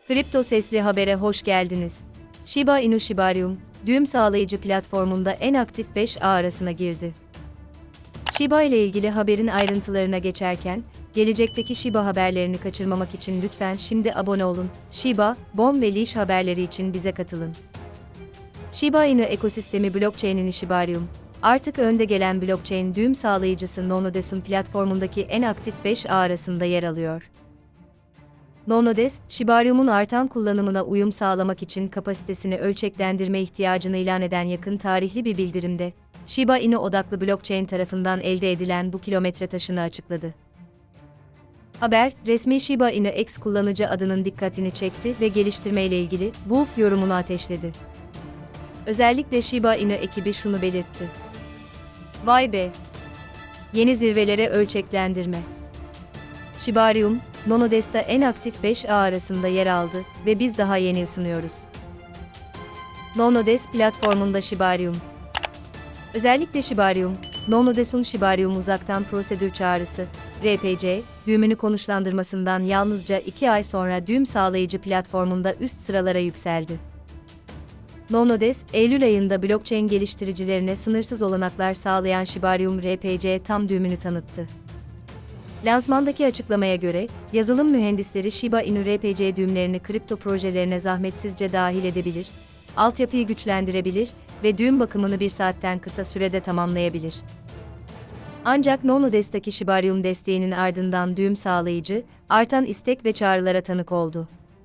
Kripto Sesli Haber'e hoş geldiniz. Shiba Inu Shibarium, düğüm sağlayıcı platformunda en aktif 5 ağ arasına girdi. Shiba ile ilgili haberin ayrıntılarına geçerken, gelecekteki Shiba haberlerini kaçırmamak için lütfen şimdi abone olun. Shiba, BOM ve Leash haberleri için bize katılın. Shiba Inu ekosistemi blockchain'ini Shibarium, artık önde gelen blockchain düğüm sağlayıcısı Nonodes'un platformundaki en aktif 5 ağ arasında yer alıyor. Nonodes, Shibarium'un artan kullanımına uyum sağlamak için kapasitesini ölçeklendirme ihtiyacını ilan eden yakın tarihli bir bildirimde, Shiba Inu odaklı blockchain tarafından elde edilen bu kilometre taşını açıkladı. Haber, resmi Shiba Inu X kullanıcı adının dikkatini çekti ve geliştirme ile ilgili WOOF yorumunu ateşledi. Özellikle Shiba Inu ekibi şunu belirtti. Vay be! Yeni zirvelere ölçeklendirme. Shibarium, Nonodes'ta en aktif 5 ağ arasında yer aldı ve biz daha yeni ısınıyoruz. Nonodes platformunda Shibarium. Özellikle Shibarium, Nonodes'un Shibarium uzaktan prosedür çağrısı, RPC, düğümünü konuşlandırmasından yalnızca 2 ay sonra düğüm sağlayıcı platformunda üst sıralara yükseldi. Nonodes, Eylül ayında blockchain geliştiricilerine sınırsız olanaklar sağlayan Shibarium RPC tam düğümünü tanıttı. Lansmandaki açıklamaya göre, yazılım mühendisleri Shiba Inu RPC düğümlerini kripto projelerine zahmetsizce dahil edebilir, altyapıyı güçlendirebilir ve düğüm bakımını 1 saatten kısa sürede tamamlayabilir. Ancak Nonodes'taki Shibarium desteğinin ardından düğüm sağlayıcı, artan istek ve çağrılara tanık oldu.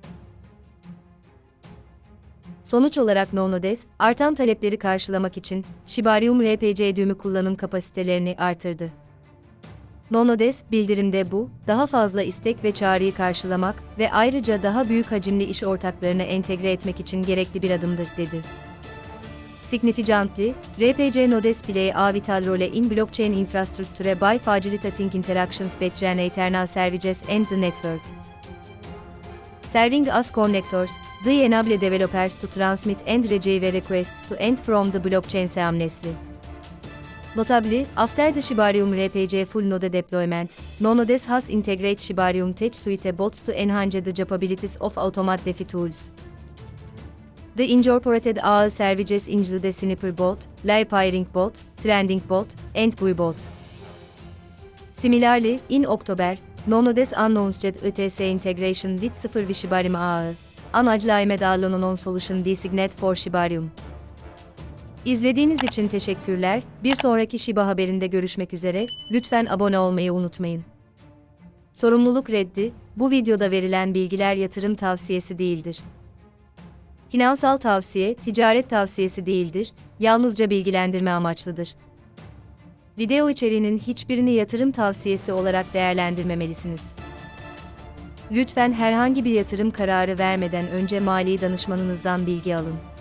Sonuç olarak Nonodes, artan talepleri karşılamak için Shibarium RPC düğümü kullanım kapasitelerini artırdı. Nonodes, bildirimde bu, daha fazla istek ve çağrıyı karşılamak ve ayrıca daha büyük hacimli iş ortaklarını entegre etmek için gerekli bir adımdır, dedi. Significantly, RPC Nodes play a vital role in blockchain infrastructure by facilitating interactions between eternal services and the network. Serving as connectors, they enable developers to transmit and receive requests to and from the blockchain seamlessly. Notably, after the Shibarium RPC full node deployment, Nonodes has integrated Shibarium Tech Suite bots to enhance the capabilities of Automate DeFi tools. The incorporated AI services include Sniper bot, Live Pairing bot, Trending bot, and Bui bot. Similarly, in October, Nonodes announced ETS integration with Sıfır ve Shibarium AI, an agile medallion solution designed for Shibarium. İzlediğiniz için teşekkürler. Bir sonraki Shiba haberinde görüşmek üzere. Lütfen abone olmayı unutmayın. Sorumluluk reddi, bu videoda verilen bilgiler yatırım tavsiyesi değildir. Finansal tavsiye, ticaret tavsiyesi değildir, yalnızca bilgilendirme amaçlıdır. Video içeriğinin hiçbirini yatırım tavsiyesi olarak değerlendirmemelisiniz. Lütfen herhangi bir yatırım kararı vermeden önce mali danışmanınızdan bilgi alın.